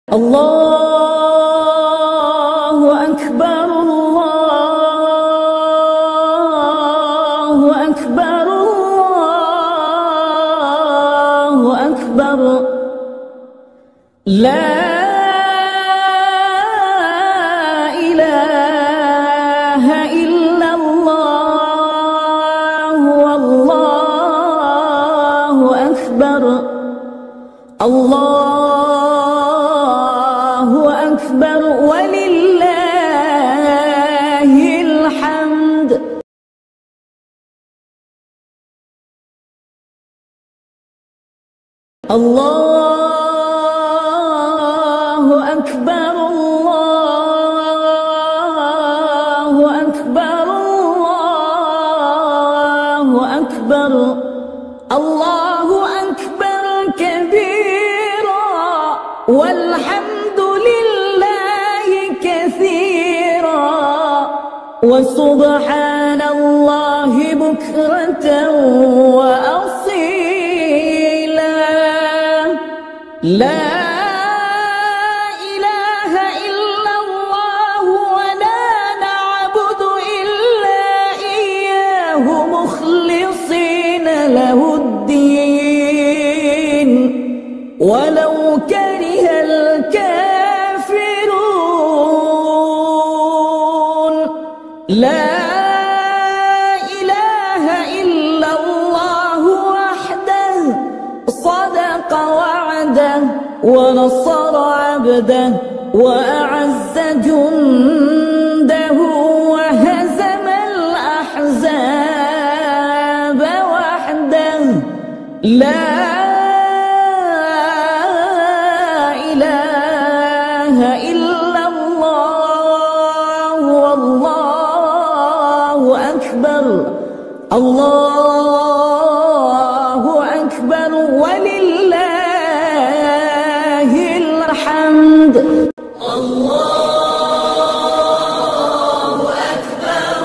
الله أكبر الله أكبر الله أكبر لا إله إلا الله والله أكبر الله أكبر ولله الحمد. الله أكبر الله أكبر الله أكبر الله أكبر كبيرا والحمد لله كثيرا وسبحان الله بكرة وأصيلا لا إله إلا الله ولا نعبد إلا إياه مخلصين له الدين ولو كره الكافرون لا إله إلا الله وحده صدق وعده ونصر عبده وأعز جنده وهزم الأحزاب وحده لا إله إلا الله والله أكبر الله أكبر ولله الحمد. الله أكبر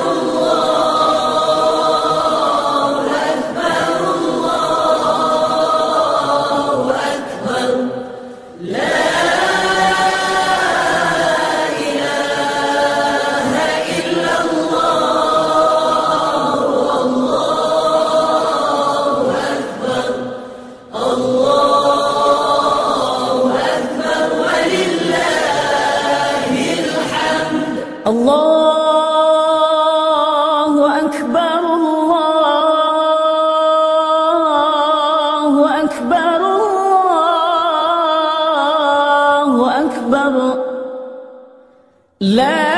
الله أكبر الله أكبر لا إله إلا الله والله أكبر الله أكبر ولله الحمد. الله أكبر الله أكبر الله أكبر لا